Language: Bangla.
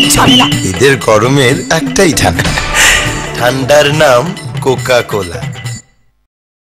ঝামেলা। ঈদের গরমের একটাই ঠান্ডা, ঠান্ডার নাম কোকা কোলা।